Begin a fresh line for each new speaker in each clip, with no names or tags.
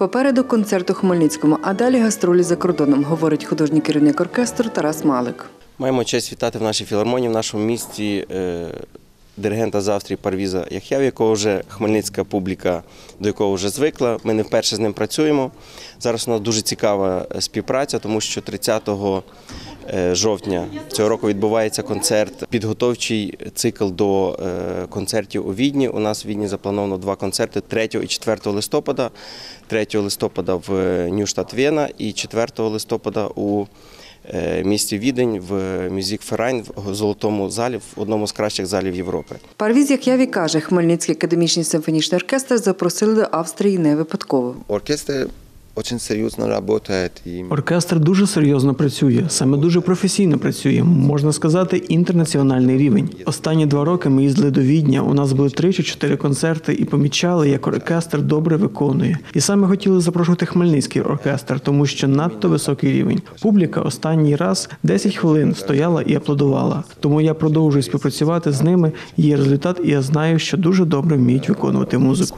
Попереду концерт у Хмельницькому, а далі гастролі за кордоном, говорить художній керівник оркестру Тарас Малик.
Маємо честь вітати в нашій філармонії, в нашому місті диригента з Австрії Парвіза Ях'я, якого вже хмельницька публіка, до якого вже звикла. Ми не вперше з ним працюємо. Зараз у нас дуже цікава співпраця, тому що 30 жовтня цього року відбувається концерт, підготовчий цикл до концертів у Відні. У нас в Відні заплановано 2 концерти 3 і 4 листопада. 3 листопада в Ньюштадт Вена і 4 листопада у місті Відень в Мюзик-Ферайн в Золотому залі, в одному з кращих залів Європи.
Парвіз Ях'я каже, Хмельницький академічний симфонічний оркестр запросили до Австрії не випадково.
Оркестр дуже серйозно працює, саме дуже професійно працює, можна сказати, інтернаціональний рівень. Останні 2 роки ми їздили до Відня, у нас були 3 чи 4 концерти і помічали, як оркестр добре виконує. І саме хотіли запрошувати Хмельницький оркестр, тому що надто високий рівень. Публіка останній раз 10 хвилин стояла і аплодувала. Тому я продовжую співпрацювати з ними, є результат, і я знаю, що дуже добре вміють виконувати музику.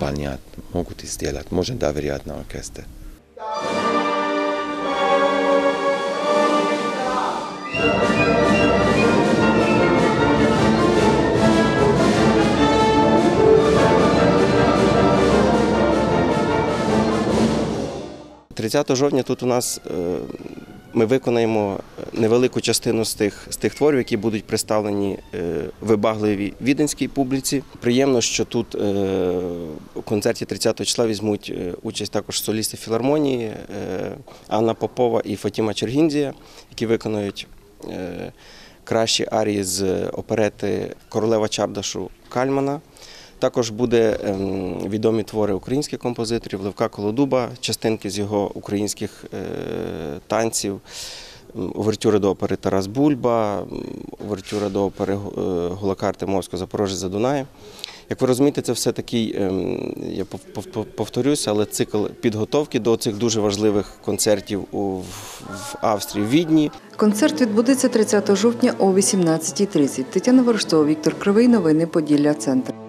30 жовтня тут у нас ми виконаємо невелику частину з тих творів, які будуть представлені вибагливій віденській публіці. Приємно, що тут у концерті 30 числа візьмуть участь також солісти філармонії Анна Попова і Фатіма Чергіндія, які виконують кращі арії з оперети «Королева Чардашу» Кальмана. Також буде відомі твори українських композиторів Левка Колодуба, частинки з його українських танців, увертюри до опери Тарас Бульба, увертюра до опери Гулакар Тимовського «Запорожець за Дунаєм». Як ви розумієте, це все такий, я повторюся, але цикл підготовки до цих дуже важливих концертів в Австрії, в Відні.
Концерт відбудеться 30 жовтня о 18:30. Тетяна Ворожцова, Віктор Кривий. Новини Поділля Центр.